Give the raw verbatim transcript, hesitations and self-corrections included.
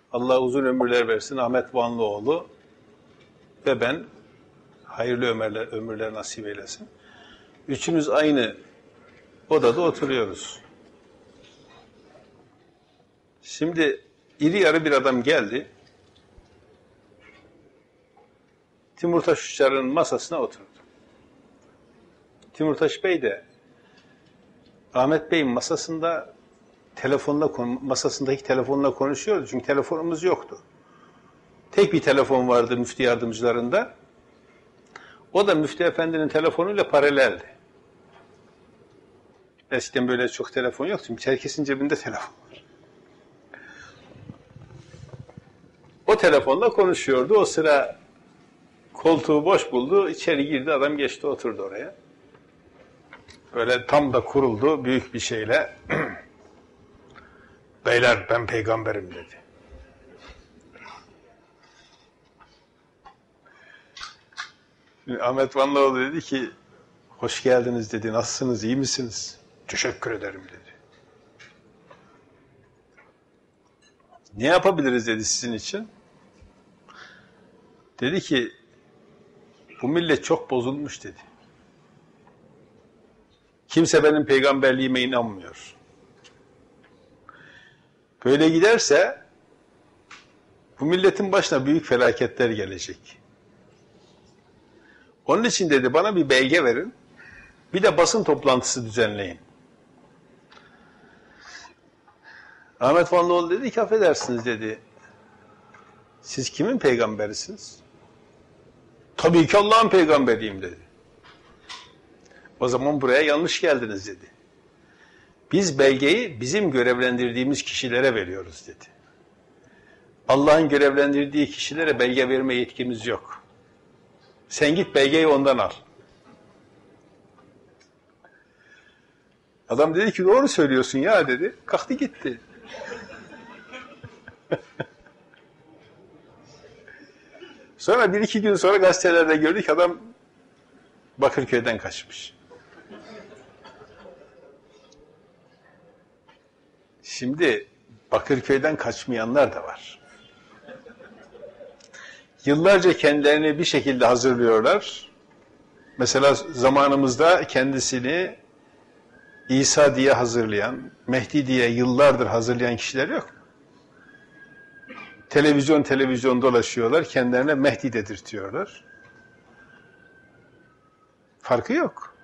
Allah uzun ömürler versin, Ahmet Vanlıoğlu ve ben, hayırlı ömürler, ömürler nasip eylesin. Üçümüz aynı odada oturuyoruz. Şimdi iri yarı bir adam geldi. Timurtaş Uçar'ın masasına oturdu. Timurtaş Bey de Ahmet Bey'in masasında telefonla masasındaki telefonla konuşuyordu. Çünkü telefonumuz yoktu. Tek bir telefon vardı müftü yardımcılarında. O da müftü efendinin telefonuyla paraleldi. Eskiden böyle çok telefon yoktu. Çünkü herkesin cebinde telefon var. O telefonla konuşuyordu. O sıra koltuğu boş buldu. İçeri girdi. Adam geçti oturdu oraya. Böyle tam da kuruldu büyük bir şeyle. Beyler ben peygamberim dedi. Şimdi Ahmet Vanlıoğlu dedi ki hoş geldiniz dedi. Nasılsınız? İyi misiniz? Teşekkür ederim dedi. Ne yapabiliriz dedi sizin için? Dedi ki bu millet çok bozulmuş dedi. Kimse benim peygamberliğime inanmıyor. Böyle giderse bu milletin başına büyük felaketler gelecek. Onun için dedi bana bir belge verin. Bir de basın toplantısı düzenleyin. Ahmet Vanlıoğlu dedi ki affedersiniz dedi. Siz kimin peygamberisiniz? Tabii ki Allah'ın peygamberiyim dedi. O zaman buraya yanlış geldiniz dedi. Biz belgeyi bizim görevlendirdiğimiz kişilere veriyoruz dedi. Allah'ın görevlendirdiği kişilere belge verme yetkimiz yok. Sen git belgeyi ondan al. Adam dedi ki doğru söylüyorsun ya dedi. Kalktı gitti. Sonra bir iki gün sonra gazetelerde gördük adam Bakırköy'den kaçmış. Şimdi Bakırköy'den kaçmayanlar da var. Yıllarca kendilerini bir şekilde hazırlıyorlar. Mesela zamanımızda kendisini İsa diye hazırlayan, Mehdi diye yıllardır hazırlayan kişiler yok. Televizyon televizyon dolaşıyorlar, kendilerine Mehdi dedirtiyorlar. Farkı yok.